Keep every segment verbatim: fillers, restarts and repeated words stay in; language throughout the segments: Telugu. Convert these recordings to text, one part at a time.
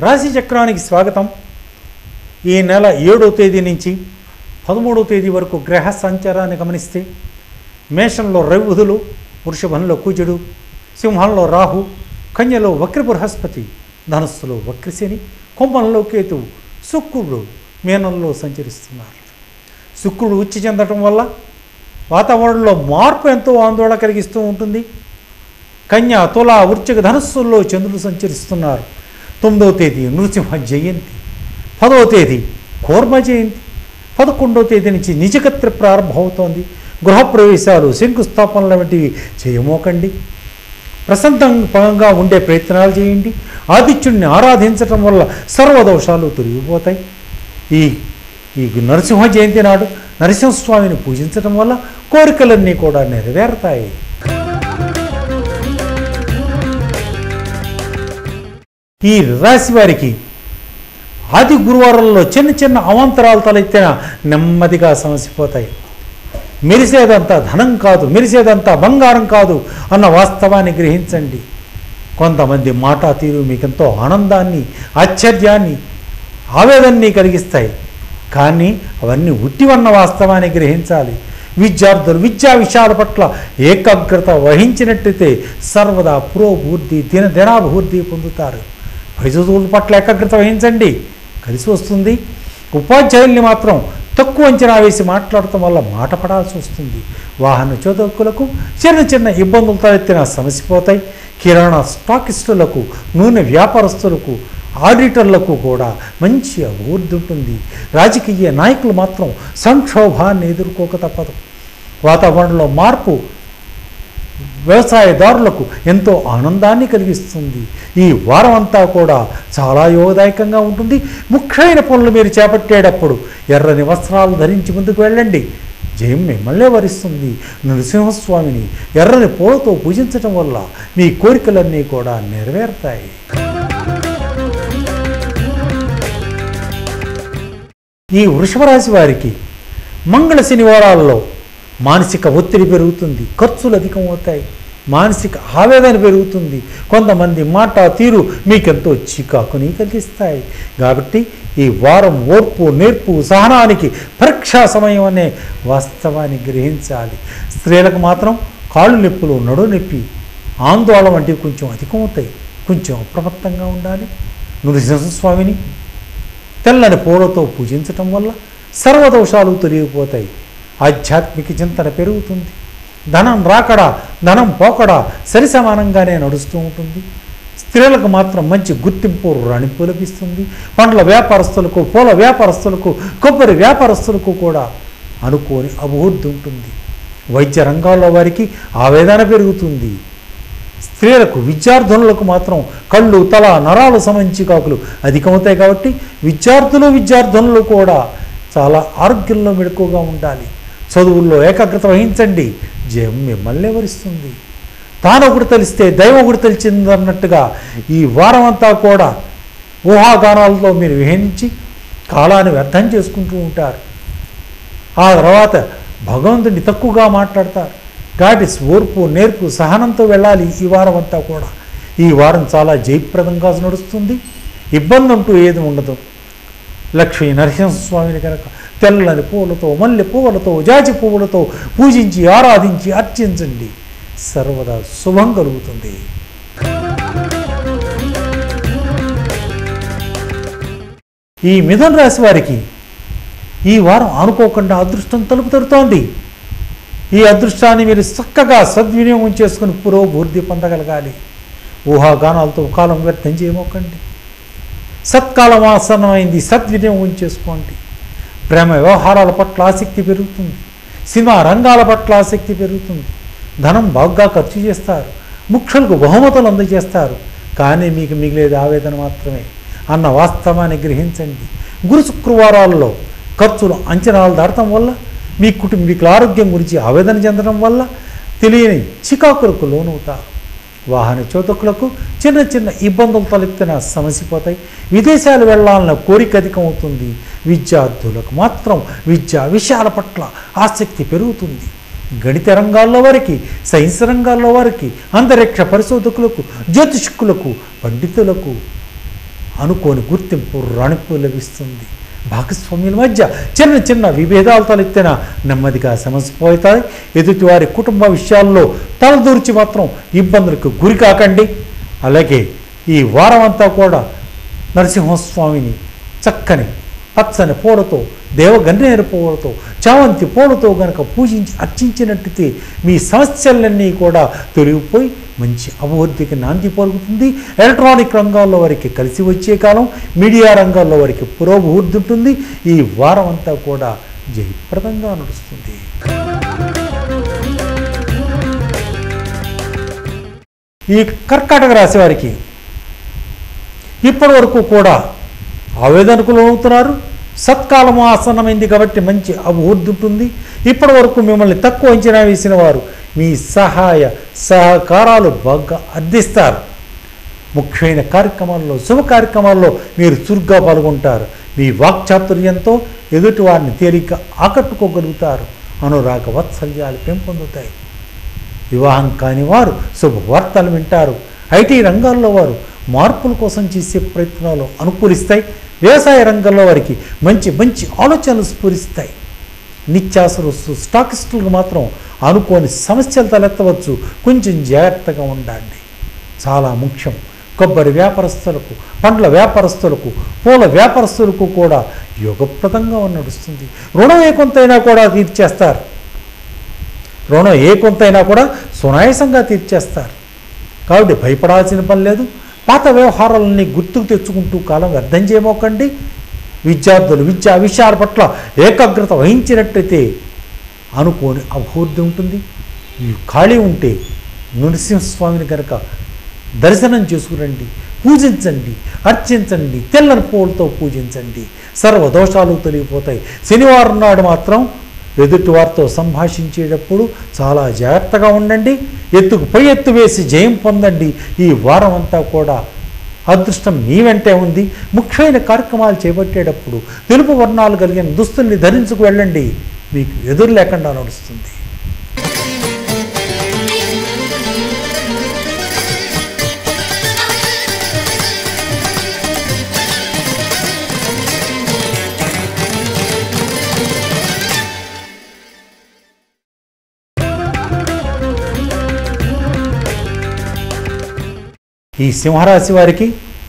రాశి చక్రానికి స్వాగతం. ఈ నెల ఏడవ తేదీ నుంచి పదమూడవ తేదీ వరకు గ్రహ సంచారాన్ని గమనిస్తే మేషంలో రవి బుధులు, వృషభంలో కుజుడు, సింహంలో రాహు, కన్యలో వక్ర బృహస్పతి, ధనుస్సులో వక్రశని, కుంభంలో కేతువు, శుక్రుడు మీనంలో సంచరిస్తున్నారు. శుక్రుడు ఉచ్చి చెందటం వల్ల వాతావరణంలో మార్పు ఎంతో ఆందోళన కలిగిస్తూ ఉంటుంది. కన్య, తుల, వృశ్చిక, ధనుస్సుల్లో చంద్రుడు సంచరిస్తున్నారు. తొమ్మిదవ తేదీ నృసింహ జయంతి, పదవ తేదీ కూర్మ జయంతి, పదకొండవ తేదీ నుంచి నిజకత్ర ప్రారంభమవుతోంది. గృహప్రవేశాలు, శంకుస్థాపనలు వంటివి చేయమోకండి. ప్రశాంతంగా ఉండే ప్రయత్నాలు చేయండి. ఆదిత్యుడిని ఆరాధించటం వల్ల సర్వదోషాలు తొలగిపోతాయి. ఈ ఈ నరసింహ జయంతి నాడు నరసింహస్వామిని పూజించటం వల్ల కోరికలన్నీ కూడా నెరవేరుతాయి. ఈ రాశి వారికి ఆది గురువారంలో చిన్న చిన్న అవాంతరాలు తలెత్తిన నెమ్మదిగా సమసిపోతాయి. మెరిసేదంతా ధనం కాదు, మెరిసేదంతా బంగారం కాదు అన్న వాస్తవాన్ని గ్రహించండి. కొంతమంది మాట తీరు మీకెంతో ఆనందాన్ని, ఆశ్చర్యాన్ని, ఆవేదనని కలిగిస్తాయి. కానీ అవన్నీ ఉట్టివన్న వాస్తవాన్ని గ్రహించాలి. విద్యార్థులు విద్యా విషయాల పట్ల ఏకాగ్రత వహించినట్టయితే సర్వదా పురోభివృద్ధి, దిన దినాభివృద్ధి పొందుతారు. చదువుల పట్ల ఏకాగ్రత వహించండి, కలిసి వస్తుంది. ఉపాధ్యాయుల్ని మాత్రం తక్కువ అంచనా వేసి మాట్లాడటం వల్ల మాట పడాల్సి వస్తుంది. వాహన చోదకులకు చిన్న చిన్న ఇబ్బందులు తలెత్తిన సమసిపోతాయి. కిరాణా స్టాకిస్టులకు, నూనె వ్యాపారస్తులకు, ఆడిటర్లకు కూడా మంచి అభివృద్ధి ఉంటుంది. రాజకీయ నాయకులు మాత్రం సంక్షోభాన్ని ఎదుర్కోక తప్పదు. వాతావరణంలో మార్పు వ్యవసాయదారులకు ఎంతో ఆనందాన్ని కలిగిస్తుంది. ఈ వారం అంతా కూడా చాలా యోగదాయకంగా ఉంటుంది. ముఖ్యమైన పనులు మీరు చేపట్టేటప్పుడు ఎర్రని వస్త్రాలు ధరించి ముందుకు వెళ్ళండి. జయం మిమ్మల్నే వరిస్తుంది. నృసింహస్వామిని ఎర్రని పూలతో పూజించటం వల్ల మీ కోరికలన్నీ కూడా నెరవేరుతాయి. ఈ వృషభ రాశి వారికి మంగళ శనివారాల్లో మానసిక ఒత్తిడి పెరుగుతుంది, ఖర్చులు అధికమవుతాయి, మానసిక ఆవేదన పెరుగుతుంది. కొంతమంది మాట తీరు మీకెంతో చికాకుని కలిగిస్తాయి. కాబట్టి ఈ వారం ఓర్పు, నేర్పు, సహనానికి పరీక్షా సమయం అనే వాస్తవాన్ని గ్రహించాలి. స్త్రీలకు మాత్రం కాళ్ళు నొప్పులు, నడు నొప్పి, ఆందోళన వంటివి కొంచెం అధికమవుతాయి. కొంచెం అప్రమత్తంగా ఉండాలి. నృసింహస్వామిని తెల్లని పూలతో పూజించటం వల్ల సర్వదోషాలు తొలగిపోతాయి. ఆధ్యాత్మిక చింతన పెరుగుతుంది. ధనం రాకడా, ధనం పోకడా సరి సమానంగానే నడుస్తూ ఉంటుంది. స్త్రీలకు మాత్రం మంచి గుర్తింపు, రాణింపు లభిస్తుంది. పండ్ల వ్యాపారస్తులకు, పూల వ్యాపారస్తులకు, కొబ్బరి వ్యాపారస్తులకు కూడా అనుకోని అభివృద్ధి ఉంటుంది. వైద్య రంగాల్లో వారికి ఆవేదన పెరుగుతుంది. స్త్రీలకు, విద్యార్థులకు మాత్రం కళ్ళు, తల, నరాలు సంబంధించి కాకులు అధికమవుతాయి. కాబట్టి విద్యార్థులు విద్యార్థులు కూడా చాలా ఆరోగ్యంలో మెడుకుగా ఉండాలి. చదువుల్లో ఏకాగ్రత వహించండి. జయం మిమ్మల్ని వరిస్తుంది. తాను ఒకటి తెలిస్తే దైవం ఒకటి తెలిసిందన్నట్టుగా ఈ వారం అంతా కూడా ఊహాగానాలతో మీరు విహరించి కాలాన్ని వ్యర్థం చేసుకుంటూ ఉంటారు. ఆ తర్వాత భగవంతుడిని తక్కువగా మాట్లాడతారు. కాబట్టి ఓర్పు, నేర్పు, సహనంతో వెళ్ళాలి ఈ వారం అంతా కూడా. ఈ వారం చాలా జయప్రదంగా నడుస్తుంది. ఇబ్బంది అంటూ ఏది ఉండదు. లక్ష్మీ నరసింహస్వామిని కనుక తెల్లని పువ్వులతో, మల్లె పువ్వులతో, జాజి పువ్వులతో పూజించి ఆరాధించి అర్చించండి. సర్వదా శుభం కలుగుతుంది. ఈ మిథున రాశి వారికి ఈ వారం అనుకోకుండా అదృష్టం తలుపు తడుతోంది. ఈ అదృష్టాన్ని మీరు చక్కగా సద్వినియోగం చేసుకుని పురోభివృద్ధి పొందగలగాలి. ఊహాగానాలతో కాలం వ్యర్థం చేయమోకండి. సత్కాలం ఆసన్నమైంది, సద్వినియోగం చేసుకోండి. ప్రేమ వ్యవహారాల పట్ల ఆసక్తి పెరుగుతుంది. సినిమా రంగాల పట్ల ఆసక్తి పెరుగుతుంది. ధనం బాగా ఖర్చు చేస్తారు. ముఖ్యులకు బహుమతులు అందజేస్తారు. కానీ మీకు మిగిలేది ఆవేదన మాత్రమే అన్న వాస్తవాన్ని గ్రహించండి. గురు శుక్రవారాల్లో ఖర్చులు అంచనాలు దాటడం వల్ల, మీ కుటుంబీకుల ఆరోగ్యం గురించి ఆవేదన చెందడం వల్ల తెలియని చికాకులకు లోనవుతారు. వాహన చోదకులకు చిన్న చిన్న ఇబ్బందులు తలెత్తిన సమసిపోతాయి. విదేశాలు వెళ్ళాలన్న కోరిక అధికమవుతుంది. విద్యార్థులకు మాత్రం విద్యా విషయాల పట్ల ఆసక్తి పెరుగుతుంది. గణిత రంగాల్లో వారికి, సైన్స్ రంగాల్లో వారికి, అంతరిక్ష పరిశోధకులకు, జ్యోతిష్కులకు, పండితులకు అనుకోని గుర్తింపు రణింపు లభిస్తుంది. భాగస్వామ్యుల మధ్య చిన్న చిన్న విభేదాలు తలెత్తిన నెమ్మదిగా సమసిపోతాయి. ఎదుటివారి కుటుంబ విషయాల్లో తలదూర్చి మాత్రం ఇబ్బందులకు గురి కాకండి. అలాగే ఈ వారం అంతా కూడా నరసింహస్వామిని చక్కని పచ్చని పూలతో, దేవగన్నేరు పూలతో, చామంతి పూలతో గనక పూజించి అర్చించినట్టయితే మీ సమస్యలన్నీ కూడా తొలగిపోయి మంచి అభివృద్ధికి నాంది పలుకుతుంది. ఎలక్ట్రానిక్ రంగాల్లో వారికి కలిసి వచ్చే కాలం, మీడియా రంగాల్లో వారికి పురోభివృద్ధి ఉంటుంది. ఈ వారం అంతా కూడా జయప్రదంగా నడుస్తుంది. ఈ కర్కాటక రాశి వారికి ఇప్పటి వరకు కూడా ఆవేదనకు లోనవుతున్నారు. సత్కాలము ఆసన్నమైంది కాబట్టి మంచి అభివృద్ధి ఉంటుంది. ఇప్పటి వరకు మిమ్మల్ని తక్కువ అంచనా వేసిన వారు మీ సహాయ సహకారాలు బాగా అందిస్తారు. ముఖ్యమైన కార్యక్రమాల్లో, శుభ కార్యక్రమాల్లో మీరు చురుగ్గా పాల్గొంటారు. మీ వాక్చాతుర్యంతో ఎదుటి వారిని తేలిక ఆకట్టుకోగలుగుతారు. అనురాగ వాత్సల్యాలు పెంపొందుతాయి. వివాహం కాని వారు శుభవార్తలు వింటారు. ఐటీ రంగాల్లో వారు మార్పుల కోసం చేసే ప్రయత్నాలు అనుకూలిస్తాయి. వ్యవసాయ రంగంలో వారికి మంచి మంచి ఆలోచనలు స్ఫురిస్తాయి. నిత్యావసర స్టాకిస్టులకు మాత్రం అనుకోని సమస్యలు తలెత్తవచ్చు. కొంచెం జాగ్రత్తగా ఉండండి, చాలా ముఖ్యం. కొబ్బరి వ్యాపారస్తులకు, పండ్ల వ్యాపారస్తులకు, పూల వ్యాపారస్తులకు కూడా యోగప్రదంగా నడుస్తుంది. రుణం ఏ కొంతైనా కూడా తీర్చేస్తారు. రుణం ఏ కొంతైనా కూడా సునాయాసంగా తీర్చేస్తారు. కాబట్టి భయపడాల్సిన పని లేదు. పాత వ్యవహారాలన్నీ గుర్తుకు తెచ్చుకుంటూ కాలం వ్యర్థం చేయమోకండి. విద్యార్థులు విద్యా విషయాల పట్ల ఏకాగ్రత వహించినట్టయితే అనుకోని అభివృద్ధి ఉంటుంది. ఖాళీ ఉంటే నరసింహస్వామిని కనుక దర్శనం చేసుకురండి, పూజించండి, అర్చించండి, తెల్లని పూలతో పూజించండి. సర్వదోషాలు తొలగిపోతాయి. శనివారం నాడు మాత్రం ఎదుటివారితో సంభాషించేటప్పుడు చాలా జాగ్రత్తగా ఉండండి. ఎత్తుకు పై ఎత్తు వేసి జయం పొందండి. ఈ వారం అంతా కూడా అదృష్టం మీ వెంటే ఉంది. ముఖ్యమైన కార్యక్రమాలు చేపట్టేటప్పుడు తెలుపు వర్ణాలు కలిగిన దుస్తుల్ని ధరించుకు వెళ్ళండి. మీకు ఎదురు లేకుండా నడుస్తుంది. ఈ సింహరాశి వారికి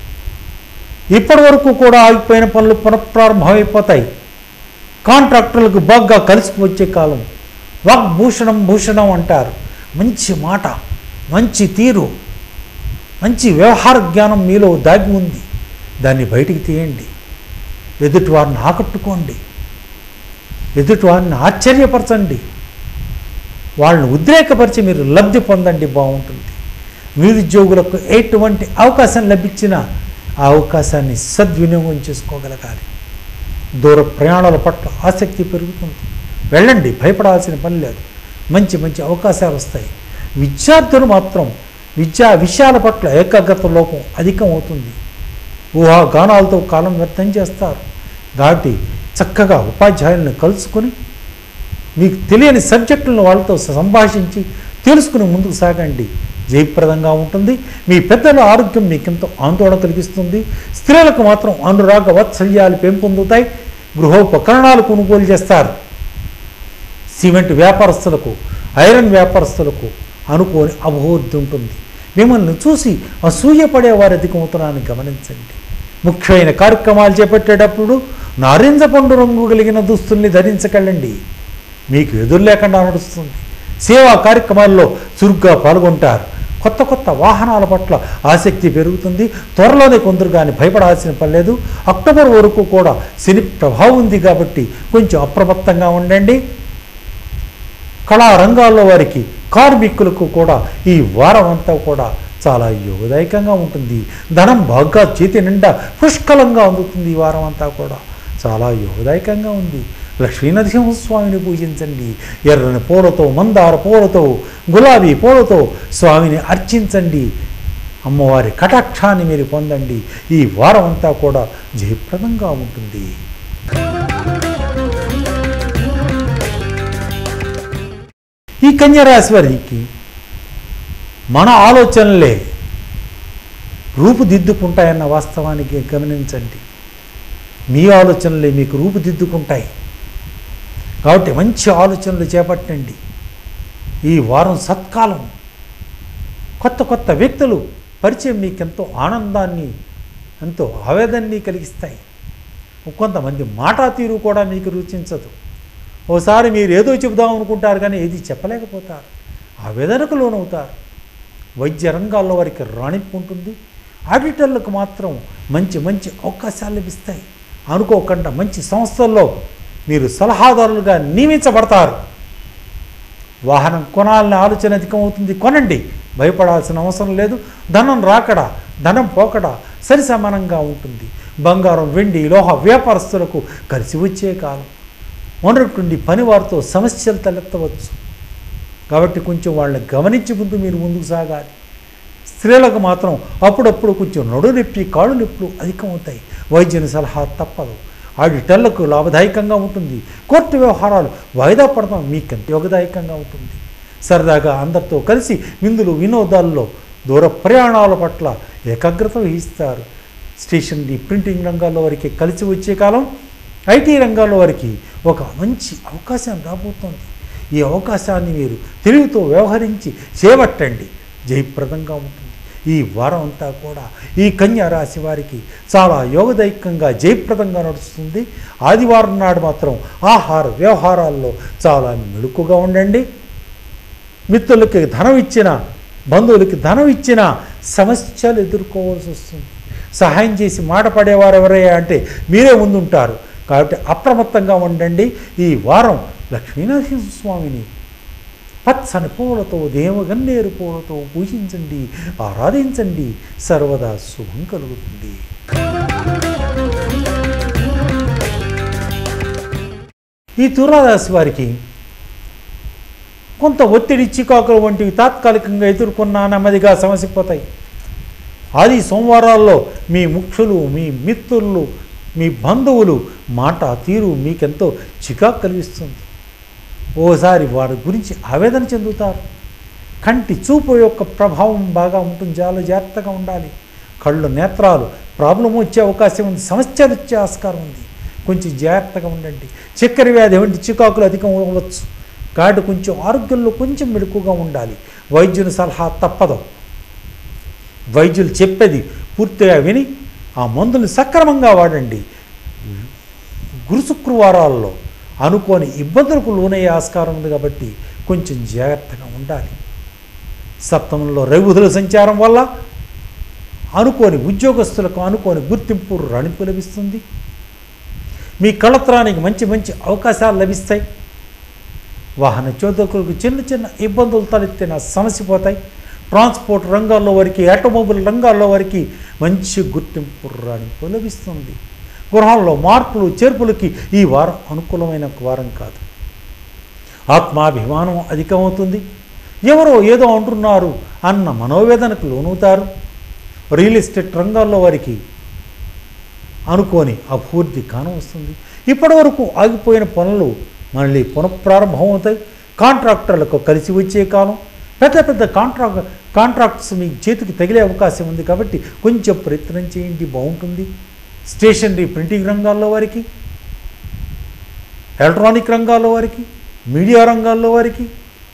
ఇప్పటి వరకు కూడా ఆగిపోయిన పనులు పునఃప్రారంభమైపోతాయి. కాంట్రాక్టర్లకు బాగా కలిసి వచ్చే కాలం. వాగ్భూషణం భూషణం అంటారు. మంచి మాట, మంచి తీరు, మంచి వ్యవహార జ్ఞానం మీలో దాగి ఉంది. దాన్ని బయటికి తీయండి. ఎదుటివారిని ఆకట్టుకోండి, ఎదుటివారిని ఆశ్చర్యపరచండి, వాళ్ళని ఉద్రేకపరిచి మీరు లబ్ధి పొందండి. బాగుంటుంది. నిరుద్యోగులకు ఎటువంటి అవకాశం లభించినా ఆ అవకాశాన్ని సద్వినియోగం చేసుకోగలగాలి. దూర ప్రయాణాల పట్ల ఆసక్తి పెరుగుతుంది. వెళ్ళండి, భయపడాల్సిన పని లేదు. మంచి మంచి అవకాశాలు వస్తాయి. విద్యార్థులు మాత్రం విద్యా విషయాల పట్ల ఏకాగ్రత లోపం అధికం అవుతుంది. ఊహాగానాలతో కాలం వ్యర్థం చేస్తారు. కాబట్టి చక్కగా ఉపాధ్యాయులను కలుసుకొని మీకు తెలియని సబ్జెక్టులను వాళ్ళతో సంభాషించి తెలుసుకుని ముందుకు సాగండి. జయప్రదంగా ఉంటుంది. మీ పెద్దల ఆరోగ్యం మీకెంతో ఆందోళన కలిగిస్తుంది. స్త్రీలకు మాత్రం అనురాగ వాత్సల్యాలు పెంపొందుతాయి. గృహోపకరణాలు కొనుగోలు చేస్తారు. సిమెంట్ వ్యాపారస్తులకు, ఐరన్ వ్యాపారస్తులకు అనుకోని అభివృద్ధి ఉంటుంది. మిమ్మల్ని చూసి అసూయపడే వారి అధికమవుతున్నారని గమనించండి. ముఖ్యమైన కార్యక్రమాలు చేపట్టేటప్పుడు నారింజ పండు రంగు కలిగిన దుస్తుల్ని ధరించకెళ్ళండి. మీకు ఎదురు లేకుండా నడుస్తుంది. సేవా కార్యక్రమాల్లో చురుగ్గా పాల్గొంటారు. కొత్త కొత్త వాహనాల పట్ల ఆసక్తి పెరుగుతుంది. త్వరలోనే కొందరు కానీ భయపడాల్సిన పని లేదు. అక్టోబర్ వరకు కూడా శని ప్రభావం ఉంది కాబట్టి కొంచెం అప్రమత్తంగా ఉండండి. కళారంగాల్లో వారికి, కార్మికులకు కూడా ఈ వారం అంతా కూడా చాలా యోగదాయకంగా ఉంటుంది. ధనం బాగా చేతి నిండా పుష్కలంగా అందుతుంది. ఈ వారం అంతా కూడా చాలా యోగదాయకంగా ఉంది. లక్ష్మీ నరసింహస్వామిని పూజించండి. ఎర్రని పూలతో, మందార పూలతో, గులాబీ పూలతో స్వామిని అర్చించండి. అమ్మవారి కటాక్షాన్ని మీరు పొందండి. ఈ వారం అంతా కూడా జయప్రదంగా ఉంటుంది. ఈ కన్యరాశి వారికి మన ఆలోచనలే రూపుదిద్దుకుంటాయన్న వాస్తవానికి గమనించండి. మీ ఆలోచనలే మీకు రూపుదిద్దుకుంటాయి. కాబట్టి మంచి ఆలోచనలు చేపట్టండి. ఈ వారం సత్కాలం. కొత్త కొత్త వ్యక్తులు పరిచయం మీకు ఎంతో ఆనందాన్ని, ఎంతో ఆవేదనని కలిగిస్తాయి. కొంతమంది మాటా తీరు కూడా మీకు రుచించదు. ఓసారి మీరు ఏదో చెబుదాం అనుకుంటారు కానీ ఏది చెప్పలేకపోతారు, ఆవేదనకు లోనవుతారు. వైద్య రంగాల్లో వారికి రాణింపు ఉంటుంది. ఆడిటర్లకు మాత్రం మంచి మంచి అవకాశాలు లభిస్తాయి. అనుకోకుండా మంచి సంస్థల్లో మీరు సలహాదారులుగా నియమించబడతారు. వాహనం కొనాలనే ఆలోచన అధికమవుతుంది, కొనండి. భయపడాల్సిన అవసరం లేదు. ధనం రాకడా ధనం పోకడా సరి సమానంగా ఉంటుంది. బంగారం, వెండి, లోహ వ్యాపారస్తులకు కలిసి వచ్చే కాలం. మొన్నటి పని వారితో సమస్యలు తలెత్తవచ్చు. కాబట్టి కొంచెం వాళ్ళని గమనించి ముందు మీరు ముందుకు సాగాలి. స్త్రీలకు మాత్రం అప్పుడప్పుడు కొంచెం నడు నొప్పి, కాళ్ళు నొప్పులు అధికమవుతాయి. వైద్యుని సలహా తప్పదు. ఆడిటర్లకు లాభదాయకంగా ఉంటుంది. కోర్టు వ్యవహారాలు వాయిదా పడడం మీకెంత యోగదాయకంగా ఉంటుంది. సరదాగా అందరితో కలిసి విందులు వినోదాల్లో దూర ప్రయాణాల పట్ల ఏకాగ్రత వహిస్తారు. స్టేషనరీ, ప్రింటింగ్ రంగాల్లో వారికి కలిసి వచ్చే కాలం. ఐటీ రంగాల్లో వారికి ఒక మంచి అవకాశం రాబోతోంది. ఈ అవకాశాన్ని మీరు తెలివితో వ్యవహరించి చేపట్టండి, జయప్రదంగా ఉంటుంది. ఈ వారం అంతా కూడా ఈ కన్యా రాశి వారికి చాలా యోగదాయకంగా జయప్రదంగా నడుస్తుంది. ఆదివారం నాడు మాత్రం ఆహార వ్యవహారాల్లో చాలా మెళుకుగా ఉండండి. మిత్రులకి ధనం ఇచ్చిన, బంధువులకి ధనం ఇచ్చిన సమస్యలు ఎదుర్కోవాల్సి వస్తుంది. సహాయం చేసి మాట పడేవారు ఎవరయ్యా అంటే మీరే ముందుంటారు. కాబట్టి అప్రమత్తంగా ఉండండి. ఈ వారం లక్ష్మీనరసింహస్వామిని పచ్చని పూలతో, దేవగన్నేరు పూలతో పూజించండి, ఆరాధించండి. సర్వదా శుభం కలుగుతుంది. ఈ తులారాశి వారికి కొంత ఒత్తిడి, చికాకులు వంటివి తాత్కాలికంగా ఎదుర్కొన్నా నెమ్మదిగా సమసిపోతాయి. ఆది సోమవారాల్లో మీ ముఖ్యులు, మీ మిత్రులు, మీ బంధువులు మాట తీరు మీకెంతో చికాకు కలిగిస్తుంది. ఓసారి వారి గురించి ఆవేదన చెందుతారు. కంటి చూపు యొక్క ప్రభావం బాగా ఉంటుంది. చాలా జాగ్రత్తగా ఉండాలి. కళ్ళు, నేత్రాలు ప్రాబ్లం వచ్చే అవకాశం ఉంది. సమస్యలు వచ్చే ఆస్కారం ఉంది. కొంచెం జాగ్రత్తగా ఉండండి. చక్కెర వ్యాధి వంటి చికాకులు అధికం అవ్వచ్చు. కాబట్టి కొంచెం ఆరోగ్యంలో కొంచెం మెలకుగా ఉండాలి. వైద్యుని సలహా తప్పదు. వైద్యులు చెప్పేది పూర్తిగా విని ఆ మందులు సక్రమంగా వాడండి. గురు శుక్రవారాల్లో అనుకోని ఇబ్బందులకు లోనయ్యే ఆస్కారం ఉంది కాబట్టి కొంచెం జాగ్రత్తగా ఉండాలి. సప్తమంలో రవిబుధుల సంచారం వల్ల అనుకోని ఉద్యోగస్తులకు అనుకోని గుర్తింపు, రాణింపు లభిస్తుంది. మీ కళత్రానికి మంచి మంచి అవకాశాలు లభిస్తాయి. వాహన చోదకులకు చిన్న చిన్న ఇబ్బందులు తలెత్తిన సమసిపోతాయి. ట్రాన్స్పోర్ట్ రంగాల్లో వారికి, ఆటోమొబైల్ రంగాల్లో వారికి మంచి గుర్తింపు, రాణింపు లభిస్తుంది. గృహంలో మార్పులు, చేర్పులకి ఈ వారం అనుకూలమైన వారం కాదు. ఆత్మాభిమానం అధికమవుతుంది. ఎవరో ఏదో అంటున్నారు అన్న మనోవేదనకు లోనవుతారు. రియల్ ఎస్టేట్ రంగాల్లో వారికి అనుకోని అభివృద్ధి కానవస్తుంది. ఇప్పటి వరకు ఆగిపోయిన పనులు మళ్ళీ పునఃప్రారంభం అవుతాయి. కాంట్రాక్టర్లకు కలిసి వచ్చే కాలం. పెద్ద పెద్ద కాంట్రాక్ట్ కాంట్రాక్ట్స్ మీ చేతికి తగిలే అవకాశం ఉంది కాబట్టి కొంచెం ప్రయత్నం చేయండి, బాగుంటుంది. స్టేషనరీ, ప్రింటింగ్ రంగాల్లో వారికి, ఎలక్ట్రానిక్ రంగాల్లో వారికి, మీడియా రంగాల్లో వారికి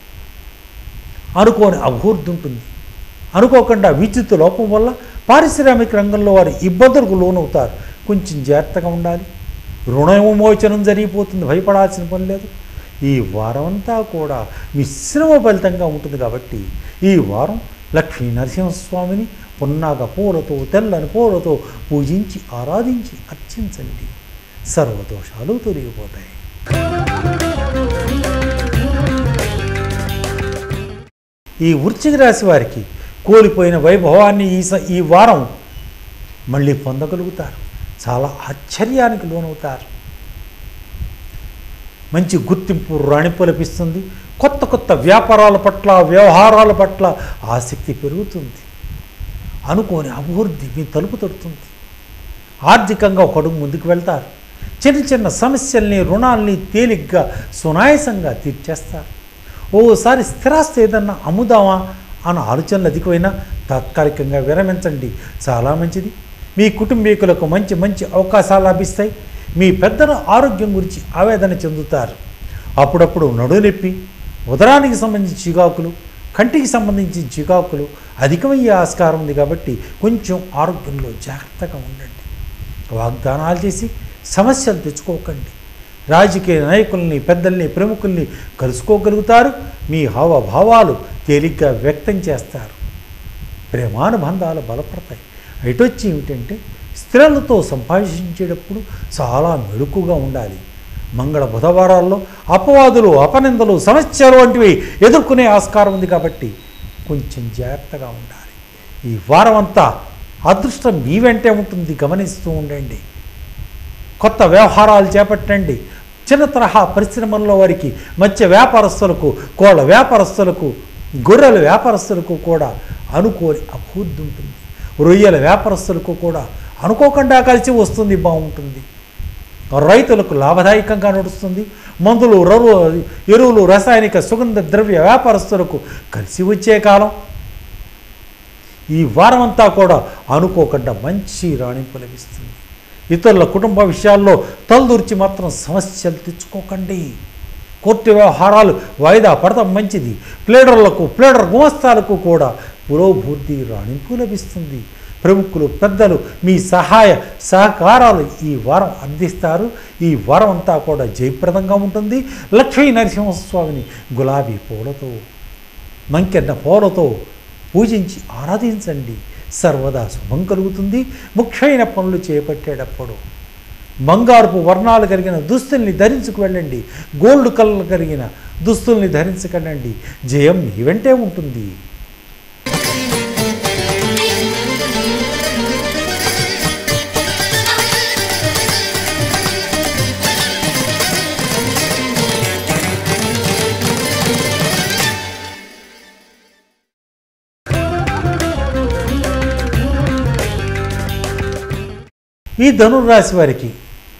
అనుకోని అభివృద్ధి ఉంటుంది. అనుకోకుండా విద్యుత్ లోపం వల్ల పారిశ్రామిక రంగంలో వారి ఇబ్బందులకు లోనవుతారు. కొంచెం జాగ్రత్తగా ఉండాలి. రుణ విమోచనం జరిగిపోతుంది, భయపడాల్సిన పని లేదు. ఈ వారం అంతా కూడా మిశ్రమ ఫలితంగా ఉంటుంది కాబట్టి ఈ వారం లక్ష్మీ నరసింహస్వామిని పున్నాగ పూలతో, తెల్లని పూలతో పూజించి ఆరాధించి అర్చించండి. సర్వదోషాలు తొలగిపోతాయి. ఈ వృశ్చిక రాశి వారికి కోల్పోయిన వైభవాన్ని ఈ ఈ వారం మళ్ళీ పొందగలుగుతారు. చాలా ఆశ్చర్యానికి లోనవుతారు. మంచి గుర్తింపు, రాణింపు లభిస్తుంది. కొత్త కొత్త వ్యాపారాల పట్ల, వ్యవహారాల పట్ల ఆసక్తి పెరుగుతుంది. అనుకోని అభివృద్ధి మీ తలుపు తడుతుంది. ఆర్థికంగా ఒక అడుగు ముందుకు వెళ్తారు. చిన్న చిన్న సమస్యల్ని, రుణాల్ని తేలిగ్గా, సునాయాసంగా తీర్చేస్తారు. ఓసారి స్థిరాస్తి ఏదన్నా అమ్ముదామా అన్న ఆలోచనలు అధికమైనా తాత్కాలికంగా విరమించండి, చాలా మంచిది. మీ కుటుంబీకులకు మంచి మంచి అవకాశాలు లభిస్తాయి. మీ పెద్దల ఆరోగ్యం గురించి ఆవేదన చెందుతారు. అప్పుడప్పుడు నడునొప్పి, ఉదరానికి సంబంధించి చికాకులు, కంటికి సంబంధించిన చికాకులు అధికమయ్యే ఆస్కారం ఉంది. కాబట్టి కొంచెం ఆరోగ్యంలో జాగ్రత్తగా ఉండండి. వాగ్దానాలు చేసి సమస్యలు తెచ్చుకోకండి. రాజకీయ నాయకుల్ని, పెద్దల్ని, ప్రముఖుల్ని కలుసుకోగలుగుతారు. మీ హావభావాలు తేలిగ్గా వ్యక్తం చేస్తారు. ప్రేమానుబంధాలు బలపడతాయి. ఇటొచ్చి ఏమిటంటే స్త్రీలతో సంభాషించేటప్పుడు చాలా మెళుకుగా ఉండాలి. మంగళ బుధవారాల్లో అపవాదులు, అపనిందలు, సమస్యలు వంటివి ఎదుర్కొనే ఆస్కారం ఉంది. కాబట్టి కొంచెం జాగ్రత్తగా ఉండాలి. ఈ వారం అంతా అదృష్టం మీ వెంటే ఉంటుంది, గమనిస్తూ ఉండండి. కొత్త వ్యవహారాలు చేపట్టండి. చిన్న తరహా పరిశ్రమల్లో వారికి, మత్స్య వ్యాపారస్తులకు, కోళ్ళ వ్యాపారస్తులకు, గొర్రెల వ్యాపారస్తులకు కూడా అనుకోని అభివృద్ధి ఉంటుంది. రొయ్యల వ్యాపారస్తులకు కూడా అనుకోకుండా కలిసి వస్తుంది, బాగుంటుంది. రైతులకు లాభదాయకంగా నడుస్తుంది. మందులు, రరు ఎరువులు, రసాయనిక సుగంధ ద్రవ్య వ్యాపారస్తులకు కలిసి వచ్చే కాలం. ఈ వారం అంతా కూడా అనుకోకుండా మంచి రాణింపు లభిస్తుంది. ఇతరుల కుటుంబ విషయాల్లో తలదూర్చి మాత్రం సమస్యలు తెచ్చుకోకండి. కోర్టు వ్యవహారాలు వాయిదా పడటం మంచిది. ప్లేడర్లకు, ప్లేడర్ గుమస్తాలకు కూడా పురోభివృద్ధి రాణింపు లభిస్తుంది. ప్రముఖులు, పెద్దలు మీ సహాయ సహకారాలు ఈ వారం అందిస్తారు. ఈ వారం అంతా కూడా జయప్రదంగా ఉంటుంది. లక్ష్మీ నరసింహస్వామిని గులాబీ పూలతో, మంకెన్న పూలతో పూజించి ఆరాధించండి. సర్వదా శుభం కలుగుతుంది. ముఖ్యమైన పనులు చేపట్టేటప్పుడు బంగారుపు వర్ణాలు కలిగిన దుస్తుల్ని ధరించుకు వెళ్ళండి. గోల్డ్ కలర్ కలిగిన దుస్తుల్ని ధరించకండి. జయం మీ వెంటే ఉంటుంది. ఈ ధనుర్రాశి వారికి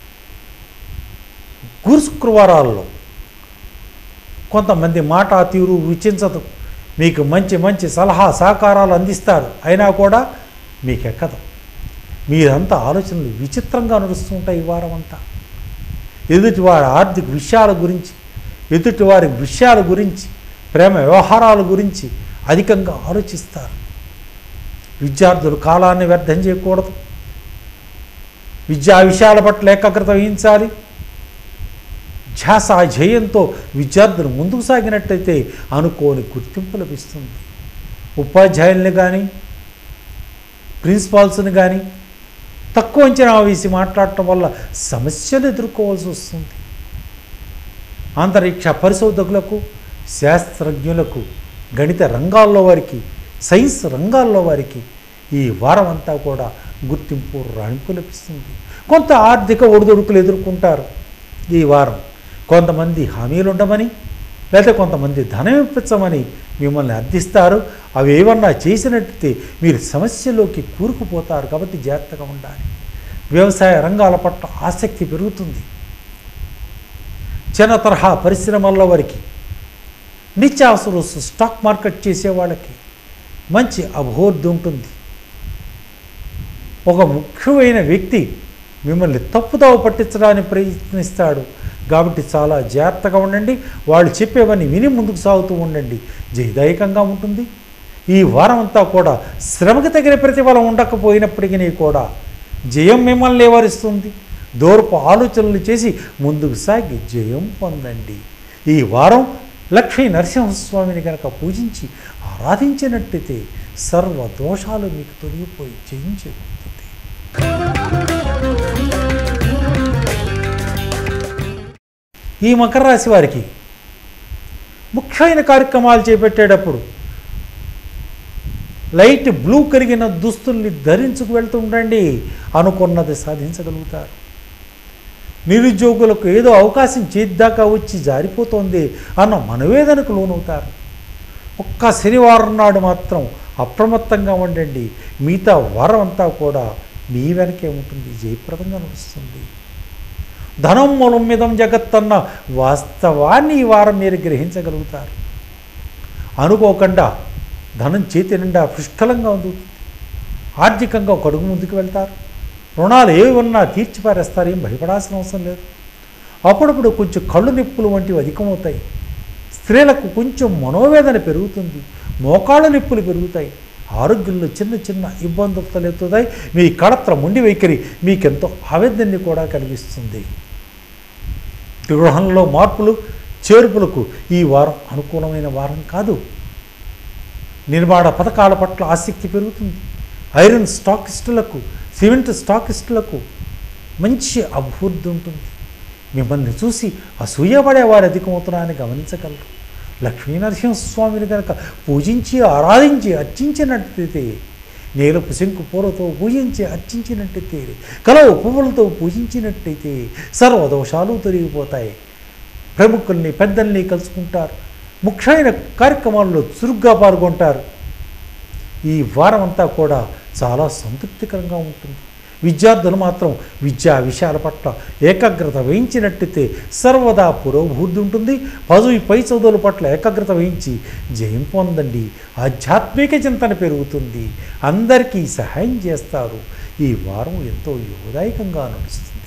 గురు శుక్రవారాల్లో కొంతమంది మాట తీరు రుచించదు. మీకు మంచి మంచి సలహా సహకారాలు అందిస్తారు. అయినా కూడా మీకు ఎక్కదు. మీరంతా ఆలోచనలు విచిత్రంగా నడుస్తుంటాయి. ఈ వారం అంతా ఎదుటివారి ఆర్థిక విషయాల గురించి, ఎదుటివారి విషయాల గురించి, ప్రేమ వ్యవహారాల గురించి అధికంగా ఆలోచిస్తారు. విద్యార్థులు కాలాన్ని వ్యర్థం చేయకూడదు. విద్యా విషయాల పట్ల ఏకాగ్రత వహించాలి. ధ్యాస జయంతో విద్యార్థులు ముందుకు సాగినట్టయితే అనుకోని గుర్తింపు లభిస్తుంది. ఉపాధ్యాయుల్ని కానీ, ప్రిన్సిపాల్స్ని కానీ తక్కువ అంచనా వేసి మాట్లాడటం వల్ల సమస్యలు ఎదుర్కోవాల్సి వస్తుంది. అంతరిక్ష పరిశోధకులకు, శాస్త్రజ్ఞులకు, గణిత రంగాల్లో వారికి, సైన్స్ రంగాల్లో వారికి ఈ వారం అంతా కూడా గుర్తింపు రాణింపు లభిస్తుంది. కొంత ఆర్థిక ఒడిదుడుకులు ఎదుర్కొంటారు ఈ వారం. కొంతమంది హామీలు ఉండమని, లేదా కొంతమంది ధనం ఇప్పించమని మిమ్మల్ని అర్థిస్తారు. అవి ఏమన్నా చేసినట్టయితే మీరు సమస్యలోకి కూరుకుపోతారు. కాబట్టి జాగ్రత్తగా ఉండాలి. వ్యవసాయ రంగాల పట్ల ఆసక్తి పెరుగుతుంది. చిన్న తరహా పరిశ్రమల్లో వారికి, నిత్యావసర వస్తు స్టాక్ మార్కెట్ చేసే వాళ్ళకి మంచి అభివృద్ధి ఉంటుంది. ఒక ముఖ్యమైన వ్యక్తి మిమ్మల్ని తప్పుదావ పట్టించడానికి ప్రయత్నిస్తాడు. కాబట్టి చాలా జాగ్రత్తగా ఉండండి. వాళ్ళు చెప్పేవన్నీ విని ముందుకు సాగుతూ ఉండండి. జయదాయకంగా ఉంటుంది. ఈ వారం అంతా కూడా శ్రమకు తగిన ప్రతిఫలం ఉండకపోయినప్పటికీ కూడా జయం మిమ్మల్ని లేవరిస్తుంది. దూరపు ఆలోచనలు చేసి ముందుకు సాగి జయం పొందండి. ఈ వారం లక్ష్మీ నరసింహస్వామిని కనుక పూజించి ఆరాధించినట్టయితే సర్వ దోషాలు మీకు తొలగిపోయి జయించేది. ఈ మకర రాశి వారికి ముఖ్యమైన కార్యక్రమాలు చేపట్టేటప్పుడు లైట్ బ్లూ కలిగిన దుస్తుల్ని ధరించుకు వెళ్తూ ఉండండి. అనుకున్నది సాధించగలుగుతారు. నిరుద్యోగులకు ఏదో అవకాశం చేద్దాకా వచ్చి జారిపోతోంది అన్న మనవేదనకు లోనవుతారు. ఒక్క శనివారం నాడు మాత్రం అప్రమత్తంగా ఉండండి. మిగతా వారం అంతా కూడా మీ వెనకే ఉంటుంది. జయప్రదంగా నడుస్తుంది. ధనం మూలం మీదం జగత్తన్న వాస్తవాన్ని ఈ వారం మీరు గ్రహించగలుగుతారు. అనుకోకుండా ధనం చేతి నిండా పుష్కలంగా ఉంది. ఆర్థికంగా ఒక అడుగు ముందుకు వెళ్తారు. రుణాలు ఏవి ఉన్నా తీర్చిపారేస్తారు. ఏం భయపడాల్సిన అవసరం లేదు. అప్పుడప్పుడు కొంచెం కళ్ళు నొప్పులు వంటివి అధికమవుతాయి. స్త్రీలకు కొంచెం మనోవేదన పెరుగుతుంది. మోకాళ్ళ నొప్పులు పెరుగుతాయి. ఆరోగ్యంలో చిన్న చిన్న ఇబ్బందులు తలెత్తుతాయి. మీ కళత్ర మొండి వైఖరి మీకెంతో ఆవేదనని కూడా కలిగిస్తుంది. గృహంలో మార్పులు చేర్పులకు ఈ వారం అనుకూలమైన వారం కాదు. నిర్మాణ పథకాల పట్ల ఆసక్తి పెరుగుతుంది. ఐరన్ స్టాకిస్టులకు, సిమెంట్ స్టాకిస్టులకు మంచి అభివృద్ధి ఉంటుంది. మిమ్మల్ని చూసి అసూయపడే వారు అధికమవుతున్నారని గమనించగలరు. లక్ష్మీనరసింహస్వామిని కనుక పూజించి ఆరాధించి అర్చించినట్టయితే, నీలపు శంకు పూలతో పూజించి అర్చించినట్టయితే, కలవ పువ్వులతో పూజించినట్టయితే సర్వదోషాలు తొలగిపోతాయి. ప్రముఖుల్ని పెద్దల్ని కలుసుకుంటారు. ముఖ్యమైన కార్యక్రమాల్లో చురుగ్గా పాల్గొంటారు. ఈ వారం అంతా కూడా చాలా సంతృప్తికరంగా ఉంటుంది. విద్యార్థులు మాత్రం విద్యా విషయాల పట్ల ఏకాగ్రత వహించినట్టయితే సర్వదా పురోభివృద్ధి ఉంటుంది. పదవి పై చదువుల పట్ల ఏకాగ్రత వహించి జయం పొందండి. ఆధ్యాత్మిక చింతన పెరుగుతుంది. అందరికీ సహాయం చేస్తారు. ఈ వారం ఎంతో యోగదాయకంగా నడుస్తుంది.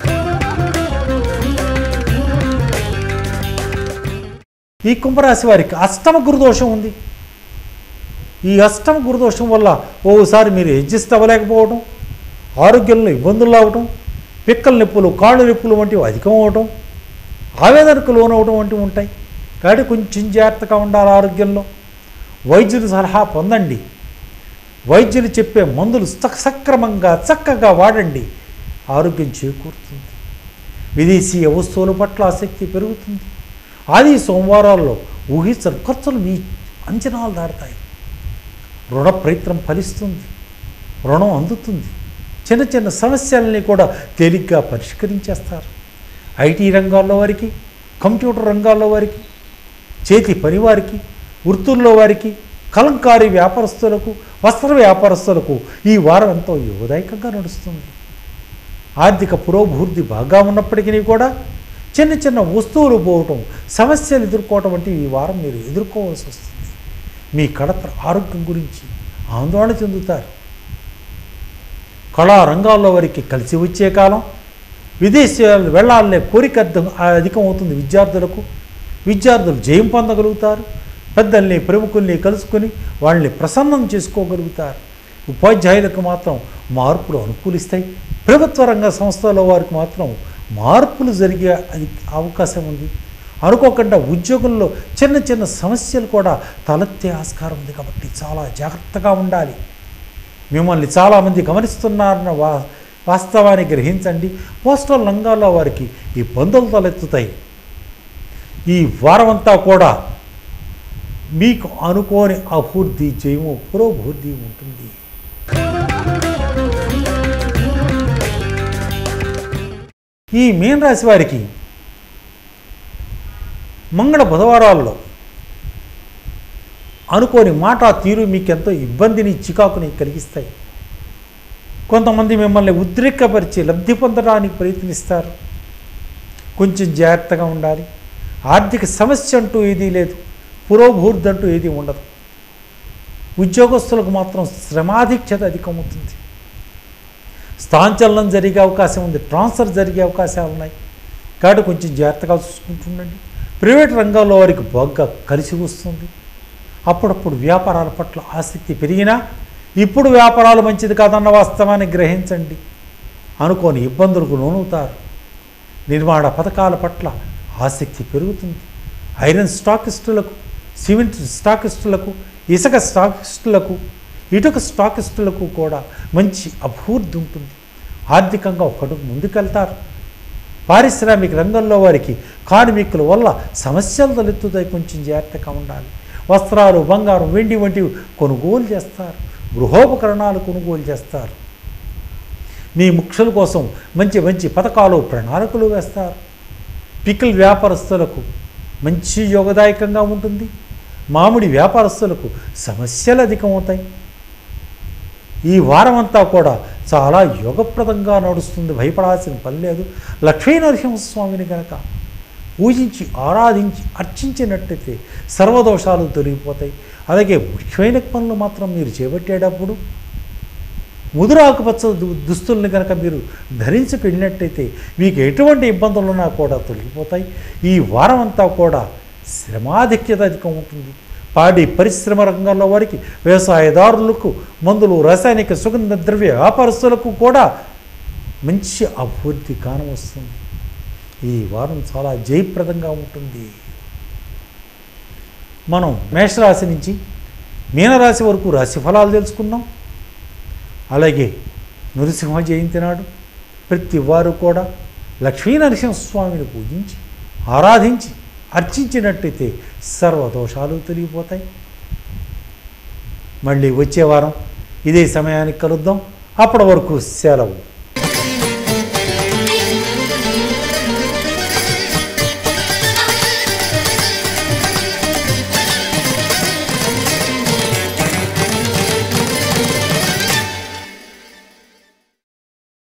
ఈ కుంభరాశి వారికి అష్టమ గురుదోషం ఉంది. ఈ అష్టమ గురుదోషం వల్ల ఓసారి మీరు అడ్జస్ట్ అవ్వలేకపోవడం, ఆరోగ్యంలో ఇబ్బందులు రావటం, పిక్కల నొప్పులు, కాళ్ళు నొప్పులు వంటివి అధికం అవటం, ఆవేదనకు లోనవడం వంటివి ఉంటాయి. కాబట్టి కొంచెం జాగ్రత్తగా ఉండాలి. ఆరోగ్యంలో వైద్యుని సలహా పొందండి. వైద్యులు చెప్పే మందులు సక్రమంగా చక్కగా వాడండి. ఆరోగ్యం చేకూరుతుంది. విదేశీయ వస్తువుల పట్ల ఆసక్తి పెరుగుతుంది. ఆది సోమవారాల్లో ఊహించని ఖర్చులు మీ అంచనాలు దాటుతాయి. రుణ ప్రయత్నం ఫలిస్తుంది. రుణం అందుతుంది. చిన్న చిన్న సమస్యలని కూడా తేలిగ్గా పరిష్కరించేస్తారు. ఐటీ రంగాల్లో వారికి, కంప్యూటర్ రంగాల్లో వారికి, చేతి పని వారికి, వృత్తుల్లో వారికి, కలంకారీ వ్యాపారస్తులకు, వస్త్ర వ్యాపారస్తులకు ఈ వారం ఎంతో యోగదాయకంగా నడుస్తుంది. ఆర్థిక పురోభివృద్ధి బాగా ఉన్నప్పటికీ కూడా చిన్న చిన్న వస్తువులు పోవటం, సమస్యలు ఎదుర్కోవటం వంటి ఈ వారం మీరు ఎదుర్కోవాల్సి వస్తుంది. మీ కడప ఆరోగ్యం గురించి ఆందోళన చెందుతారు. కళా రంగాల్లో వారికి కలిసి వచ్చే కాలం. విదేశాలు వెళ్ళాలనే కోరిక అధికం అవుతుంది విద్యార్థులకు. విద్యార్థులు జయం పొందగలుగుతారు. పెద్దల్ని ప్రముఖుల్ని కలుసుకొని వాళ్ళని ప్రసన్నం చేసుకోగలుగుతారు. ఉపాధ్యాయులకు మాత్రం మార్పులు అనుకూలిస్తాయి. ప్రభుత్వ రంగ సంస్థల వారికి మాత్రం మార్పులు జరిగే అవకాశం ఉంది. అనుకోకుండా ఉద్యోగంలో చిన్న చిన్న సమస్యలు కూడా తలెత్తే ఆస్కారం ఉంది. కాబట్టి చాలా జాగ్రత్తగా ఉండాలి. మిమ్మల్ని చాలామంది గమనిస్తున్నారన్న వా వాస్తవాన్ని గ్రహించండి. పోస్టల్ రంగాల్లో వారికి ఇబ్బందులు తలెత్తుతాయి. ఈ వారమంతా కూడా మీకు అనుకోని అభివృద్ధి, జయము, పురోభివృద్ధి ఉంటుంది. ఈ మీన రాశి వారికి మంగళ బుధవారాల్లో అనుకోని మాట తీరు మీకెంతో ఇబ్బందిని, చికాకుని కలిగిస్తాయి. కొంతమంది మిమ్మల్ని ఉద్రేకపరిచి లబ్ధి పొందడానికి ప్రయత్నిస్తారు. కొంచెం జాగ్రత్తగా ఉండాలి. ఆర్థిక సమస్య అంటూ ఏదీ లేదు. పురోభివృద్ధి అంటూ ఏదీ ఉండదు. ఉద్యోగస్తులకు మాత్రం శ్రమాధిక్యత అధికమవుతుంది. స్థానచలనం జరిగే అవకాశం ఉంది. ట్రాన్స్ఫర్ జరిగే అవకాశాలు ఉన్నాయి. కాబట్టి కొంచెం జాగ్రత్తగా చూసుకుంటుండండి. ప్రైవేట్ రంగాల్లో వారికి బాగా కలిసి వస్తుంది. అప్పుడప్పుడు వ్యాపారాల పట్ల ఆసక్తి పెరిగినా ఇప్పుడు వ్యాపారాలు మంచిది కాదన్న వాస్తవాన్ని గ్రహించండి. అనుకోని ఇబ్బందులకు లోనవుతారు. నిర్మాణ పథకాల పట్ల ఆసక్తి పెరుగుతుంది. ఐరన్ స్టాకిస్టులకు, సిమెంట్ స్టాకిస్టులకు, ఇసుక స్టాకిస్టులకు, ఇటుక స్టాకిస్టులకు కూడా మంచి అభివృద్ధి ఉంటుంది. ఆర్థికంగా ఒకటి ముందుకెళ్తారు. పారిశ్రామిక రంగంలో వారికి కార్మికుల వల్ల సమస్యలు తలెత్తుతాయి. కొంచెం జాగ్రత్తగా ఉండాలి. వస్త్రాలు, బంగారం, వెండి వంటివి కొనుగోలు చేస్తారు. గృహోపకరణాలు కొనుగోలు చేస్తారు. మీ ముఖ్యుల కోసం మంచి మంచి పథకాలు, ప్రణాళికలు వేస్తారు. పికిల్ వ్యాపారస్తులకు మంచి యోగదాయకంగా ఉంటుంది. మామిడి వ్యాపారస్తులకు సమస్యలు అధికమవుతాయి. ఈ వారం అంతా కూడా చాలా యోగప్రదంగా నడుస్తుంది. భయపడాల్సిన పని లేదు. లక్ష్మీ నరసింహస్వామిని కనుక పూజించి ఆరాధించి అర్చించినట్టయితే సర్వదోషాలు తొలగిపోతాయి. అలాగే ముఖ్యమైన పనులు మాత్రం మీరు చేపట్టేటప్పుడు ముదురు ఆకుపచ్చ దుస్తుల్ని కనుక మీరు ధరించి వెళ్ళినట్టయితే మీకు ఎటువంటి ఇబ్బందులు ఉన్నా కూడా తొలగిపోతాయి. ఈ వారం అంతా కూడా శ్రమాధిక్యత అధికం ఉంటుంది. పాడి పరిశ్రమ రంగంలో వారికి, వ్యవసాయదారులకు, మందులు, రసాయనిక సుగంధ ద్రవ్య వ్యాపారస్తులకు కూడా మంచి అభివృద్ధి కానవస్తుంది. ఈ వారం చాలా జయప్రదంగా ఉంటుంది. మనం మేషరాశి నుంచి మీనరాశి వరకు రాశి ఫలాలు తెలుసుకున్నాం. అలాగే నృసింహ జయంతి నాడు ప్రతి వారు కూడా లక్ష్మీ నరసింహస్వామిని పూజించి ఆరాధించి అర్చించినట్టయితే సర్వదోషాలు తొలగిపోతాయి. మళ్ళీ వచ్చే వారం ఇదే సమయానికి కలుద్దాం. అప్పటి వరకు సెలవు.